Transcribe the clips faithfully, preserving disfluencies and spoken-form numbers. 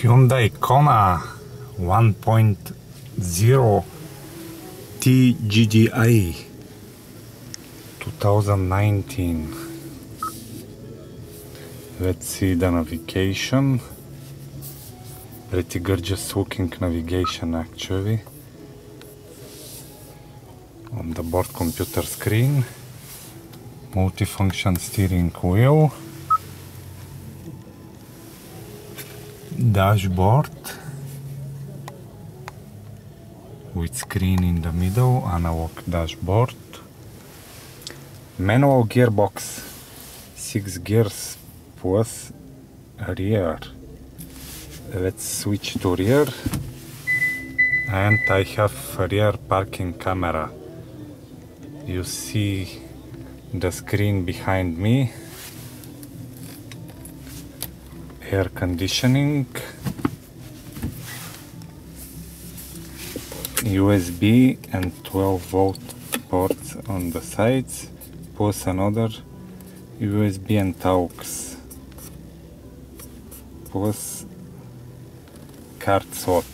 Hyundai Kona one point oh T G D i twenty nineteen. Let's see the navigation. Pretty gorgeous looking navigation actually. On the board computer screen. Multifunction steering wheel. Dashboard with screen in the middle, analog dashboard. Manual gearbox, six gears plus rear. Let's switch to rear, and I have a rear parking camera. You see the screen behind me. Air conditioning, U S B and twelve volt ports on the sides, plus another U S B and aux, plus card slot.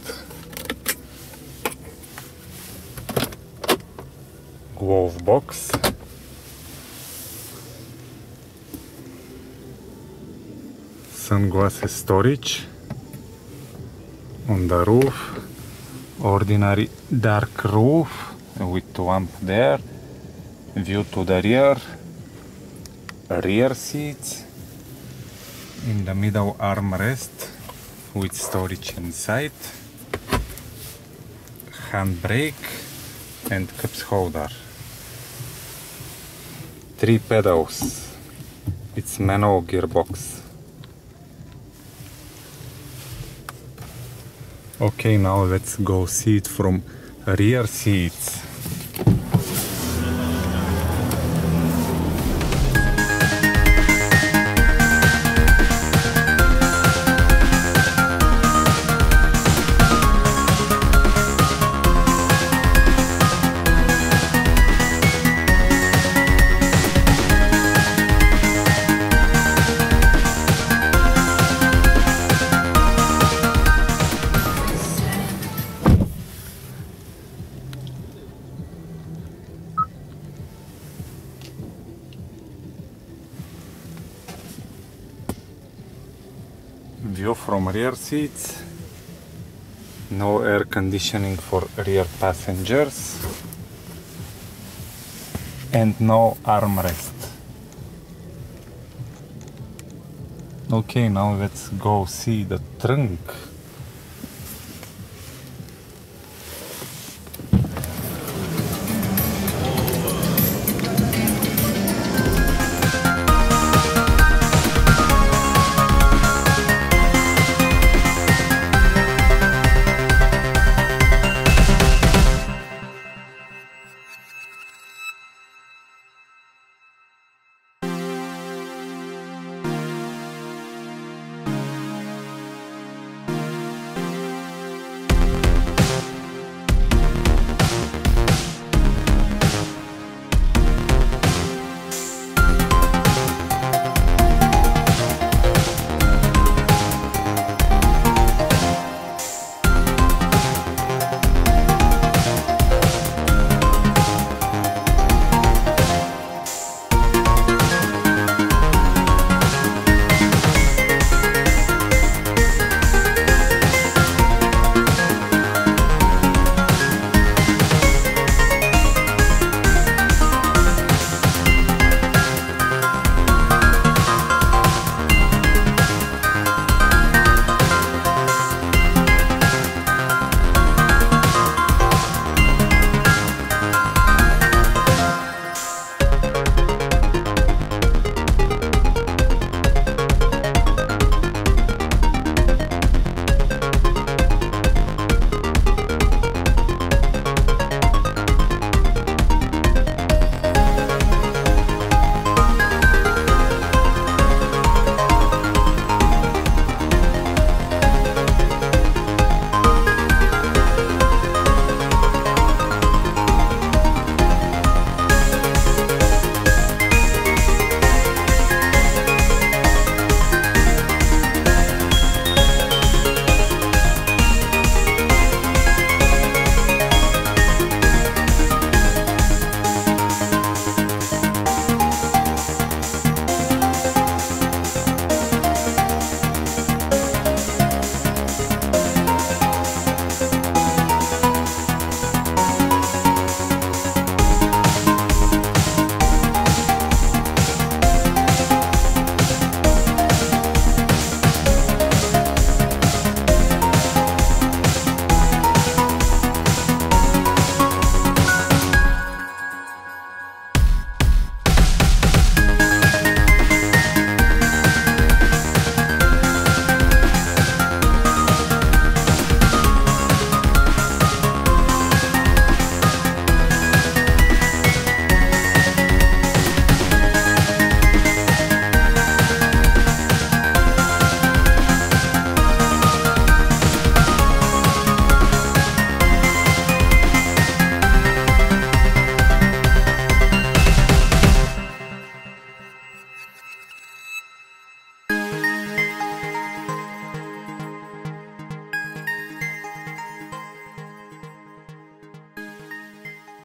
Glove box. Sunglasses storage. On the roof, ordinary dark roof with lamp there, view to the rear, rear seats, in the middle armrest with storage inside, handbrake and cups holder, three pedals, it's manual gearbox. Okay, now let's go see it from rear seats. View from rear seats. No air conditioning for rear passengers. And no armrest. Okay, now let's go see the trunk.